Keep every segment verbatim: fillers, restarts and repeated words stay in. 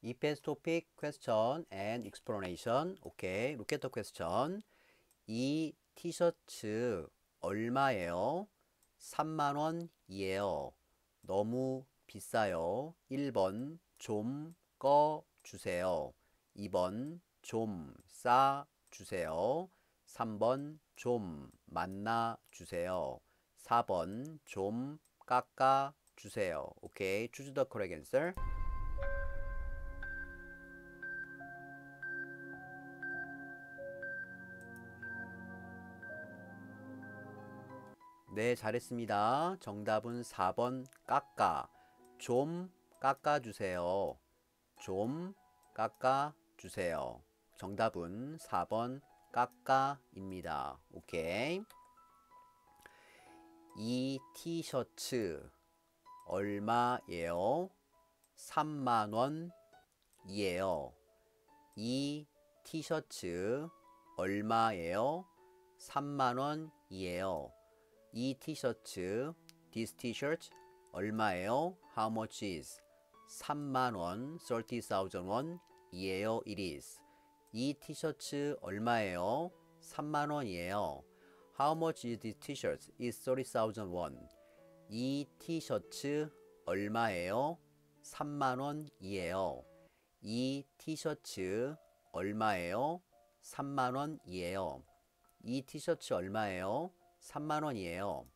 E-Pass topic, question and explanation. 오케이. Look at the question. 이 티셔츠 얼마예요? 삼만 원이에요. 너무 비싸요. 일 번 좀 꺼주세요. 이 번 좀 싸주세요. 삼 번 좀 만나주세요. 사 번 좀 깎아주세요. 오케이. Choose the correct answer. 네, 잘했습니다. 정답은 사 번 깎아. 좀 깎아주세요. 좀 깎아주세요. 정답은 사 번 깎아입니다. 오케이. 이 티셔츠 얼마예요? 삼만 원이에요. 이 티셔츠 얼마예요? 삼만 원이에요. 이 티셔츠, this t-shirt 얼마예요? How much is? 삼만 원, thirty thousand 원이에요. It is. 이 티셔츠 얼마예요? 삼만 원이에요. How much is this t-shirt? Is thirty thousand won. 이 티셔츠 얼마예요? 삼만 원이에요. 이 티셔츠 얼마예요? 삼만 원이에요. 이 티셔츠 얼마예요? 삼만 원이에요.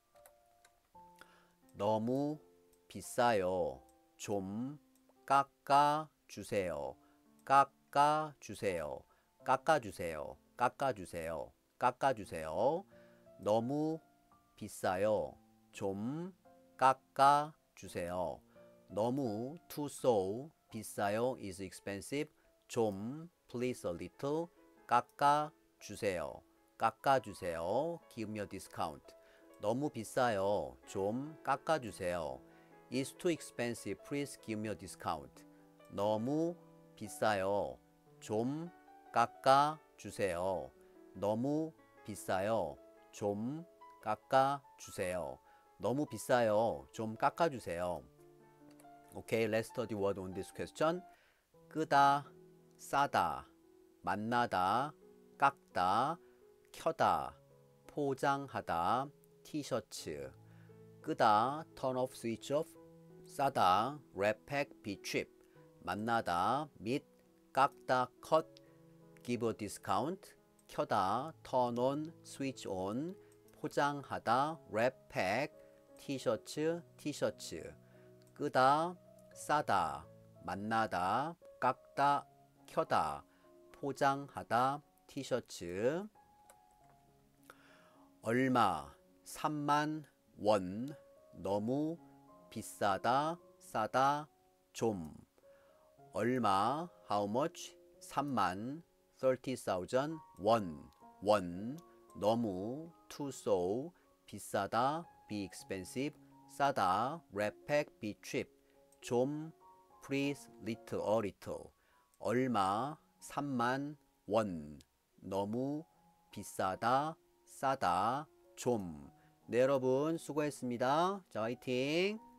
너무 비싸요. 좀 깎아주세요. 깎아주세요. 깎아주세요. 깎아주세요. 깎아주세요. 너무 비싸요. 좀 깎아주세요. 너무 too so 비싸요 is expensive. 좀 please a little 깎아주세요. 깎아주세요. Give me a discount. 너무 비싸요. 좀 깎아주세요. It's too expensive. Please give me a discount. 너무 비싸요. 좀 깎아주세요. 너무 비싸요. 좀 깎아주세요. 너무 비싸요. 좀 깎아주세요. Okay, let's study word on this question. 끄다, 싸다, 만나다, 깎다, 켜다, 포장하다, 티셔츠. 끄다, turn off, switch off. 싸다, wrap, pack, be cheap. 만나다, meet, 깎다, cut, give a discount. 켜다, turn on, switch on. 포장하다, wrap, pack, 티셔츠, 티셔츠. 끄다, 싸다, 만나다, 깎다, 켜다, 포장하다, 티셔츠. 얼마, 삼만 원, 너무 비싸다, 싸다, 좀. 얼마, how much, 삼만, thirty thousand, 원, 원, 너무, too so, 비싸다, be expensive, 싸다, wrap, pack, be cheap, 좀, please, little, a little. 얼마, 삼만 원, 너무 비싸다, 싸다, 좀. 네, 여러분 수고했습니다. 자, 화이팅!